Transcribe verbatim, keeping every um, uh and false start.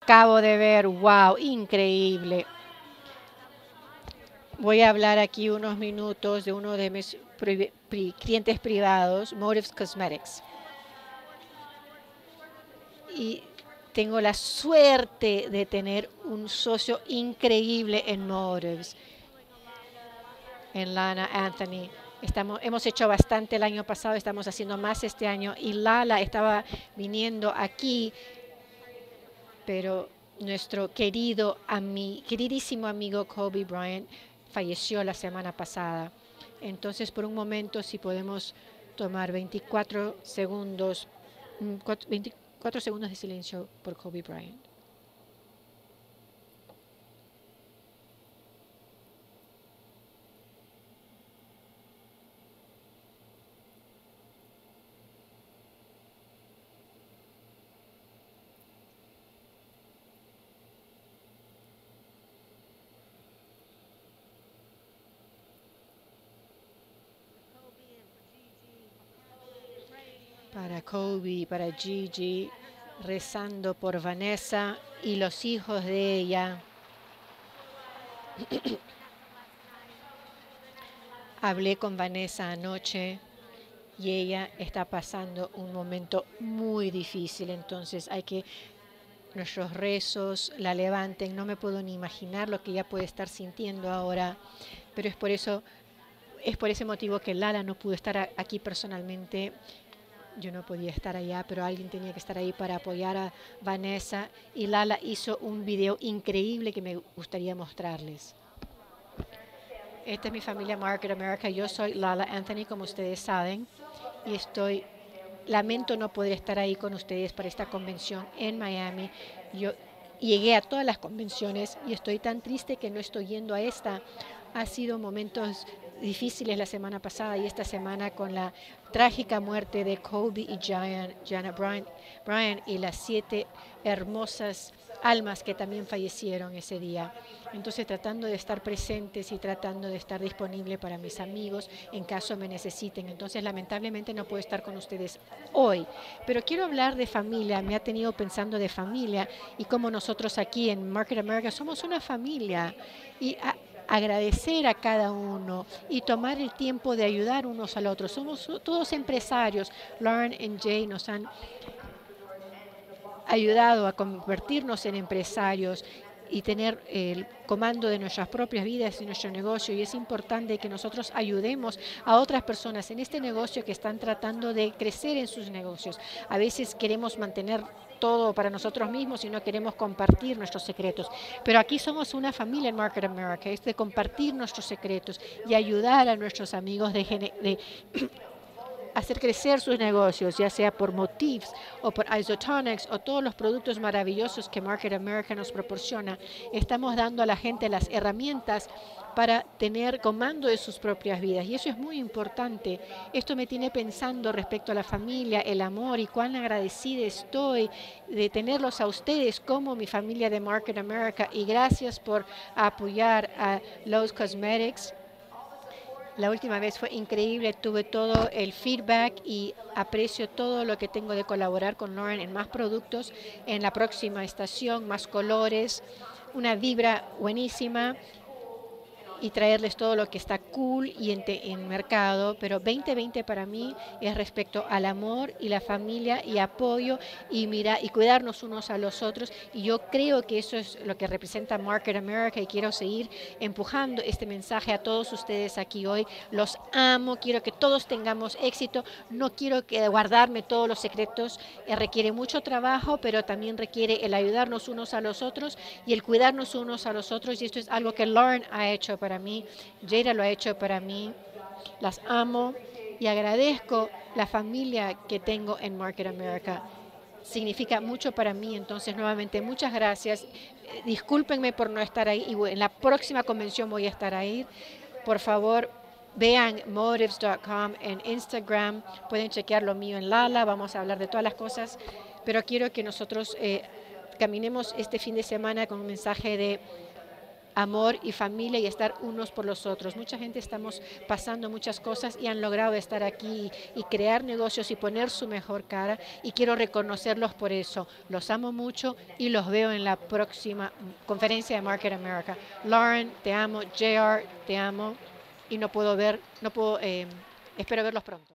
acabo de ver. ¡Wow! Increíble. Voy a hablar aquí unos minutos de uno de mis pri pri clientes privados, Motives Cosmetics. Y tengo la suerte de tener un socio increíble en Motives, en Lana Anthony. Estamos, hemos hecho bastante el año pasado, estamos haciendo más este año y Lala estaba viniendo aquí, pero nuestro querido, ami, queridísimo amigo Kobe Bryant falleció la semana pasada. Entonces, por un momento, si podemos tomar veinticuatro segundos, veinticuatro segundos de silencio por Kobe Bryant. Para Kobe, para Gigi, rezando por Vanessa y los hijos de ella. Hablé con Vanessa anoche y ella está pasando un momento muy difícil, entonces hay que nuestros rezos la levanten. No me puedo ni imaginar lo que ella puede estar sintiendo ahora, pero es por eso, es por ese motivo que Lala no pudo estar aquí personalmente. Yo no podía estar allá, pero alguien tenía que estar ahí para apoyar a Vanessa. Y Lala hizo un video increíble que me gustaría mostrarles. Esta es mi familia Market America. Yo soy Lala Anthony, como ustedes saben. Y estoy, lamento no poder estar ahí con ustedes para esta convención en Miami. Yo llegué a todas las convenciones y estoy tan triste que no estoy yendo a esta. Ha sido momentos difíciles la semana pasada y esta semana con la trágica muerte de Kobe y Janet, Janet Bryant, Bryant y las siete hermosas almas que también fallecieron ese día. Entonces, tratando de estar presentes y tratando de estar disponible para mis amigos en caso me necesiten. Entonces, lamentablemente no puedo estar con ustedes hoy. Pero quiero hablar de familia. Me ha tenido pensando de familia y como nosotros aquí en Market America somos una familia. Y a, agradecer a cada uno y tomar el tiempo de ayudar unos al otro. Somos todos empresarios. Lauren y Jay nos han ayudado a convertirnos en empresarios y tener el comando de nuestras propias vidas y nuestro negocio. Y es importante que nosotros ayudemos a otras personas en este negocio que están tratando de crecer en sus negocios. A veces queremos mantener todo para nosotros mismos y no queremos compartir nuestros secretos. Pero aquí somos una familia en Market America, es de compartir nuestros secretos y ayudar a nuestros amigos de, de hacer crecer sus negocios, ya sea por Motives o por Isotonics o todos los productos maravillosos que Market America nos proporciona. Estamos dando a la gente las herramientas para tener comando de sus propias vidas. Y eso es muy importante. Esto me tiene pensando respecto a la familia, el amor y cuán agradecida estoy de tenerlos a ustedes como mi familia de Market America. Y gracias por apoyar a Lowe's Cosmetics. La última vez fue increíble, tuve todo el feedback y aprecio todo lo que tengo de colaborar con Lauren en más productos, en la próxima estación, más colores, una vibra buenísima y traerles todo lo que está cool y en, te, en mercado, pero veinte veinte para mí es respecto al amor y la familia y apoyo y mira y cuidarnos unos a los otros, y yo creo que eso es lo que representa Market America y quiero seguir empujando este mensaje a todos ustedes aquí hoy. Los amo, quiero que todos tengamos éxito, no quiero que guardarme todos los secretos, eh, requiere mucho trabajo, pero también requiere el ayudarnos unos a los otros y el cuidarnos unos a los otros, y esto es algo que Lauren ha hecho para mí, Jada lo ha hecho para mí. Las amo y agradezco la familia que tengo en Market America. Significa mucho para mí, entonces nuevamente muchas gracias. Eh, discúlpenme por no estar ahí y en la próxima convención voy a estar ahí. Por favor, vean motives punto com en Instagram, pueden chequear lo mío en Lala, vamos a hablar de todas las cosas, pero quiero que nosotros eh, caminemos este fin de semana con un mensaje de amor y familia y estar unos por los otros. Mucha gente estamos pasando muchas cosas y han logrado estar aquí y crear negocios y poner su mejor cara y quiero reconocerlos por eso. Los amo mucho y los veo en la próxima conferencia de Market America. Lauren, te amo. J R, te amo y no puedo ver, no puedo, eh, espero verlos pronto.